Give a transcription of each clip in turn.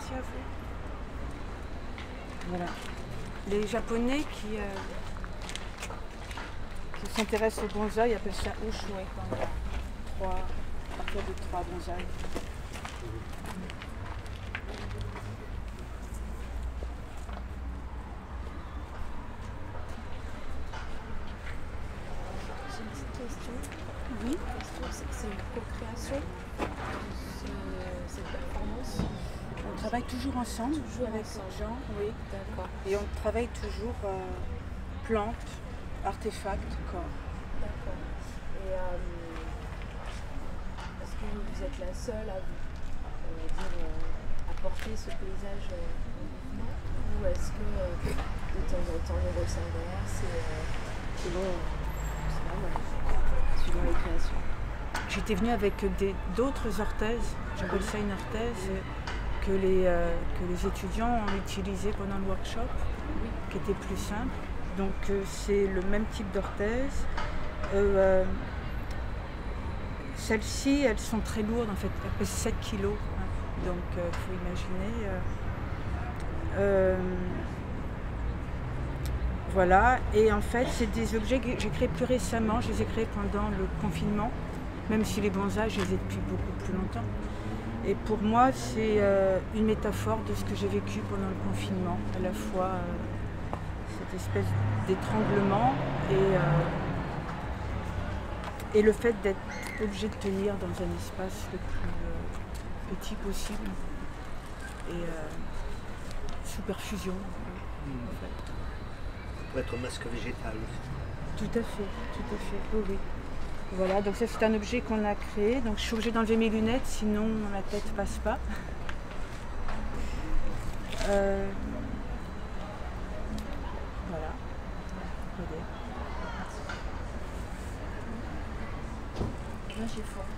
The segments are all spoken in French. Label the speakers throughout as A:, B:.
A: merci à vous. Voilà. Les Japonais qui s'intéressent au bonsaï appellent ça ushuai, quand il y a à partir de 3 bonsaïs.
B: J'ai une petite question.
A: Oui.
B: La question, c'est une co-création de cette performance.
A: On travaille toujours ensemble,
B: Toujours
A: avec
B: ensemble.
A: Jean, oui.
B: D'accord.
A: Et on travaille toujours plantes, artefacts, corps.
B: D'accord. Et est-ce que vous êtes la seule à apporter ce paysage en mouvement, ou est-ce que de temps en temps les rôles s'inversent selon les créations?
A: J'étais venue avec d'autres orthèses, j'appelle ça une orthèse, que les étudiants ont utilisé pendant le workshop, qui était plus simple. Donc c'est le même type d'orthèse. Celles-ci, elles sont très lourdes en fait, elles pèsent 7 kilos. Hein. Donc il faut imaginer. Voilà, et en fait c'est des objets que j'ai créés plus récemment, je les ai créés pendant le confinement, même si les bonsaïs je les ai depuis beaucoup plus longtemps. Et pour moi c'est une métaphore de ce que j'ai vécu pendant le confinement, à la fois cette espèce d'étranglement et le fait d'être obligé de tenir dans un espace le plus petit possible et sous perfusion en fait.
C: Pour être masque végétal aussi.
A: Tout à fait, oui, oui. Voilà, donc ça c'est un objet qu'on a créé, donc je suis obligée d'enlever mes lunettes, sinon la tête passe pas. Voilà. Regardez.
B: Là j'ai faim.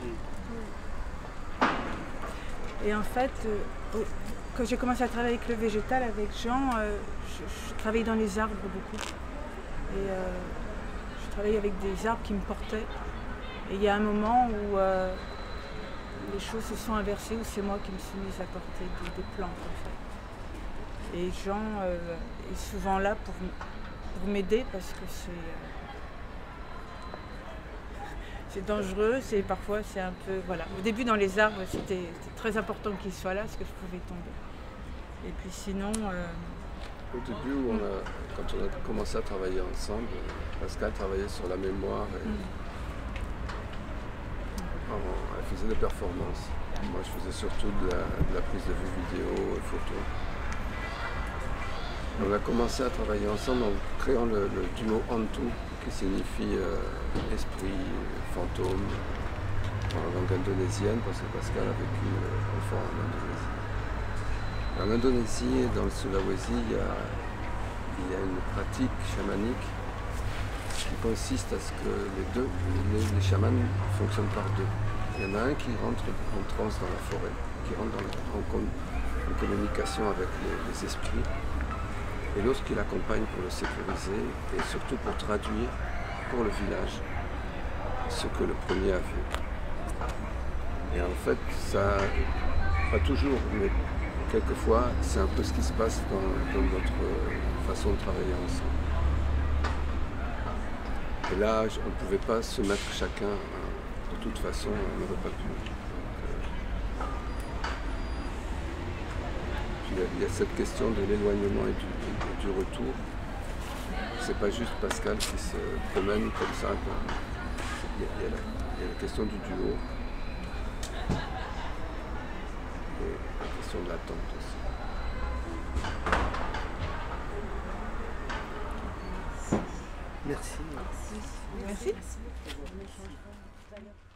A: Et en fait, quand j'ai commencé à travailler avec le végétal, avec Jean, je travaillais dans les arbres beaucoup. Et je travaillais avec des arbres qui me portaient. Et il y a un moment où les choses se sont inversées, où c'est moi qui me suis mise à porter des plantes en fait. Et Jean est souvent là pour m'aider parce que c'est dangereux, parfois c'est un peu... Voilà. Au début dans les arbres, c'était très important qu'il soit là parce que je pouvais tomber. Et puis sinon...
D: Au début, quand on a commencé à travailler ensemble, Pascal travaillait sur la mémoire et elle faisait des performances. Moi je faisais surtout de la prise de vue vidéo et photo. On a commencé à travailler ensemble en créant le duo Hantu, qui signifie esprit, fantôme, en langue indonésienne, parce que Pascal a vécu enfant en Indonésie. En Indonésie et dans le Sulawesi, il y a une pratique chamanique qui consiste à ce que les chamans fonctionnent par deux. Il y en a un qui rentre en transe dans la forêt, qui rentre en communication avec les esprits, et l'autre qui l'accompagne pour le sécuriser et surtout pour traduire pour le village ce que le premier a vu. Et en fait, ça, pas toujours, mais quelquefois, c'est un peu ce qui se passe dans notre façon de travailler ensemble. Et là, on ne pouvait pas se mettre chacun, de toute façon, on n'aurait pas pu. Il y a cette question de l'éloignement et du retour. C'est pas juste Pascal qui se promène comme ça. Il y a la question du duo et la question de l'attente aussi.
C: Merci.
A: Merci.
B: Merci.